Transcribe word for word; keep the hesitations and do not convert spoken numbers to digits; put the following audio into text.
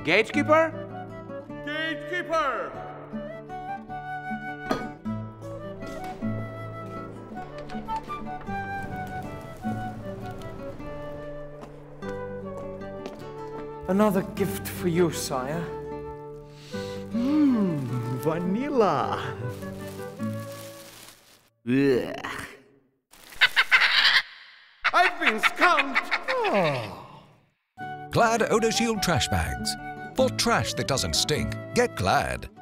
Gatekeeper? Gatekeeper! Another gift for you, sire. Mmm, vanilla. Ugh. I've been skunked! Glad Odor Shield trash bags. For trash that doesn't stink, get Glad.